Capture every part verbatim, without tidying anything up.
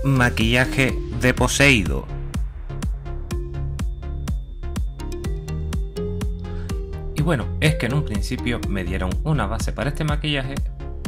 maquillaje de poseído. Y bueno, es que en un principio me dieron una base para este maquillaje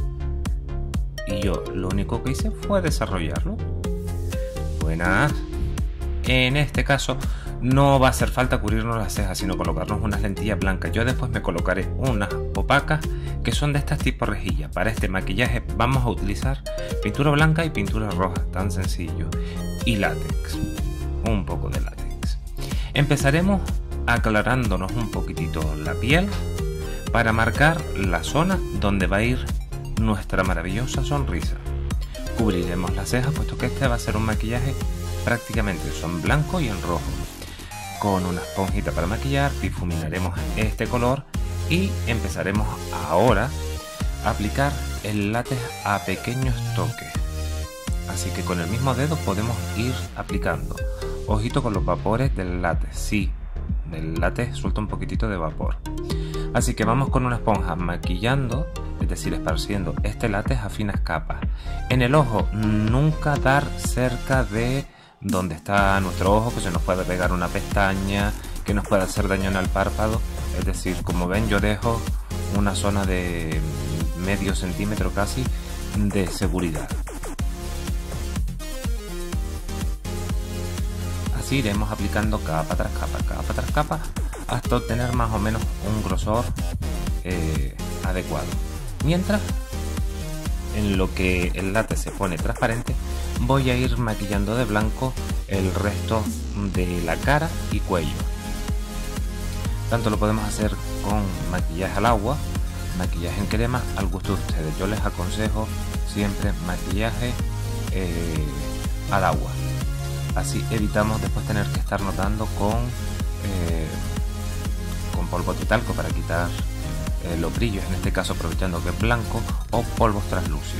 y yo lo único que hice fue desarrollarlo. Buenas. En este caso no va a hacer falta cubrirnos las cejas, sino colocarnos unas lentillas blancas. Yo después me colocaré unas opacas que son de estas tipo rejilla. Para este maquillaje vamos a utilizar pintura blanca y pintura roja, tan sencillo, y látex, un poco de látex. Empezaremos aclarándonos un poquitito la piel para marcar la zona donde va a ir nuestra maravillosa sonrisa. Cubriremos las cejas, puesto que este va a ser un maquillaje prácticamente son blanco y en rojo. Con una esponjita para maquillar difuminaremos este color y empezaremos ahora a aplicar el látex a pequeños toques. Así que con el mismo dedo podemos ir aplicando. Ojito con los vapores del látex, sí, el látex suelta un poquitito de vapor. Así que vamos con una esponja maquillando, es decir, esparciendo este látex a finas capas. En el ojo, nunca dar cerca de donde está nuestro ojo, que se nos puede pegar una pestaña, que nos puede hacer daño en el párpado. Es decir, como ven, yo dejo una zona de medio centímetro casi de seguridad. Así iremos aplicando capa tras capa, capa tras capa, hasta obtener más o menos un grosor eh, adecuado. Mientras, en lo que el látex se pone transparente, voy a ir maquillando de blanco el resto de la cara y cuello. Tanto lo podemos hacer con maquillaje al agua, maquillaje en crema, al gusto de ustedes. Yo les aconsejo siempre maquillaje eh, al agua. Así evitamos después tener que estar notando con, eh, con polvo de talco para quitar eh, los brillos, en este caso aprovechando que es blanco, o polvos translúcidos.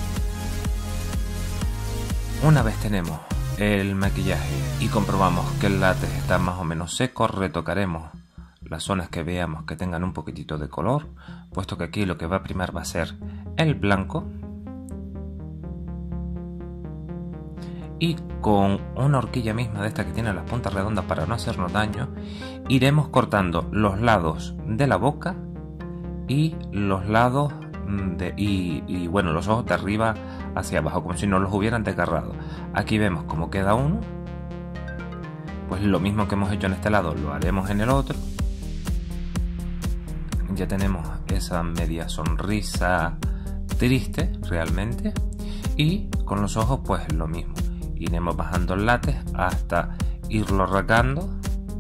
Una vez tenemos el maquillaje y comprobamos que el látex está más o menos seco, retocaremos las zonas que veamos que tengan un poquitito de color, puesto que aquí lo que va a primar va a ser el blanco. Y con una horquilla misma de esta que tiene las puntas redondas para no hacernos daño, iremos cortando los lados de la boca y los lados de, y, y bueno, los ojos de arriba hacia abajo, como si no los hubieran desgarrado. Aquí vemos cómo queda uno. Pues lo mismo que hemos hecho en este lado lo haremos en el otro. Ya tenemos esa media sonrisa triste realmente, y con los ojos pues lo mismo. Iremos bajando el látex hasta irlo rasgando.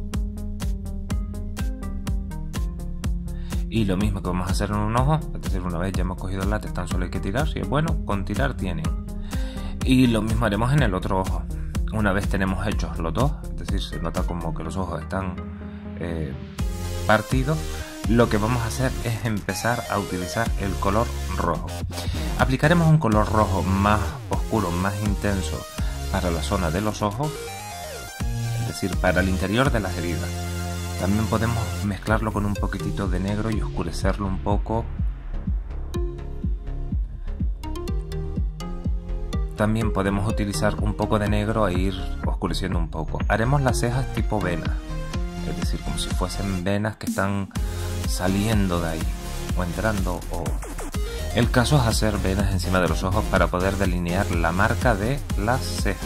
Y lo mismo que vamos a hacer en un ojo, es decir, una vez ya hemos cogido el látex, tan solo hay que tirar. Si es bueno, con tirar tienen. Y lo mismo haremos en el otro ojo. Una vez tenemos hechos los dos, es decir, se nota como que los ojos están eh, partidos, lo que vamos a hacer es empezar a utilizar el color rojo. Aplicaremos un color rojo más oscuro, más intenso para la zona de los ojos, es decir, para el interior de las heridas. También podemos mezclarlo con un poquitito de negro y oscurecerlo un poco. También podemos utilizar un poco de negro e ir oscureciendo un poco. Haremos las cejas tipo vena, es decir, como si fuesen venas que están saliendo de ahí o entrando. O... El caso es hacer venas encima de los ojos para poder delinear la marca de las cejas.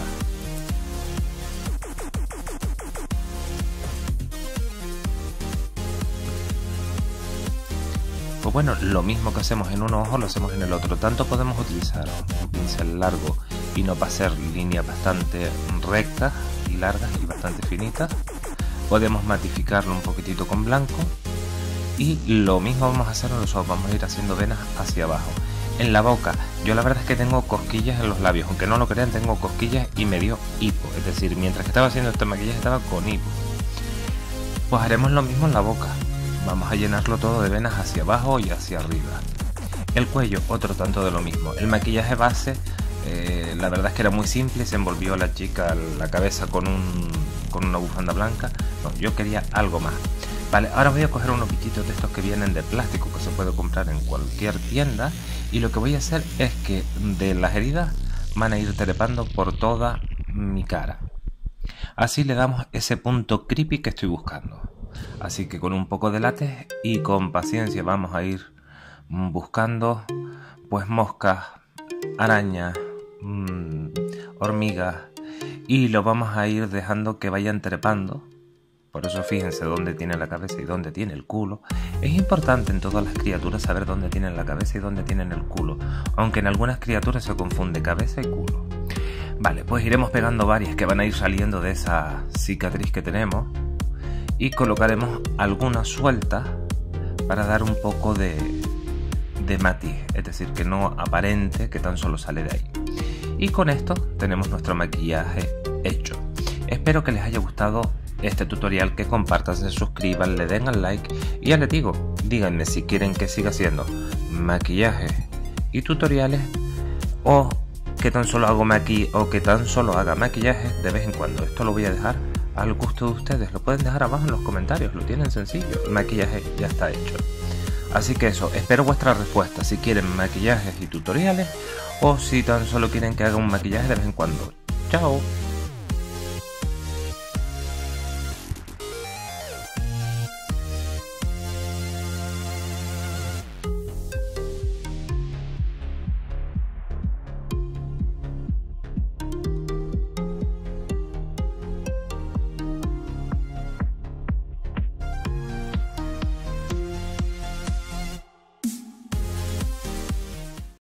Pues bueno, lo mismo que hacemos en un ojo lo hacemos en el otro. Tanto podemos utilizar un pincel largo y no para hacer líneas bastante rectas y largas y bastante finitas. Podemos matificarlo un poquitito con blanco. Y lo mismo vamos a hacer en los ojos, vamos a ir haciendo venas hacia abajo. En la boca, yo la verdad es que tengo cosquillas en los labios, aunque no lo crean, tengo cosquillas y me dio hipo. Es decir, mientras que estaba haciendo este maquillaje estaba con hipo. Pues haremos lo mismo en la boca. Vamos a llenarlo todo de venas hacia abajo y hacia arriba. El cuello, otro tanto de lo mismo. El maquillaje base, eh, la verdad es que era muy simple. Se envolvió la chica la cabeza con, un, con una bufanda blanca. No, yo quería algo más. Vale, ahora voy a coger unos bichitos de estos que vienen de plástico, que se puede comprar en cualquier tienda. Y lo que voy a hacer es que de las heridas van a ir trepando por toda mi cara. Así le damos ese punto creepy que estoy buscando. Así que con un poco de látex y con paciencia vamos a ir buscando pues moscas, arañas, mmm, hormigas, y lo vamos a ir dejando que vayan trepando. Por eso fíjense dónde tiene la cabeza y dónde tiene el culo. Es importante en todas las criaturas saber dónde tienen la cabeza y dónde tienen el culo, aunque en algunas criaturas se confunde cabeza y culo. Vale, pues iremos pegando varias que van a ir saliendo de esa cicatriz que tenemos y colocaremos algunas sueltas para dar un poco de, de matiz, es decir, que no aparente que tan solo sale de ahí. Y con esto tenemos nuestro maquillaje hecho. Espero que les haya gustado este tutorial, que compartan, se suscriban, le den al like y ya les digo, díganme si quieren que siga haciendo maquillajes y tutoriales, o que tan solo hago maqui o que tan solo haga maquillajes de vez en cuando. Esto lo voy a dejar al gusto de ustedes, lo pueden dejar abajo en los comentarios, lo tienen sencillo, el maquillaje ya está hecho. Así que eso, espero vuestra respuesta, si quieren maquillajes y tutoriales o si tan solo quieren que haga un maquillaje de vez en cuando. Chao.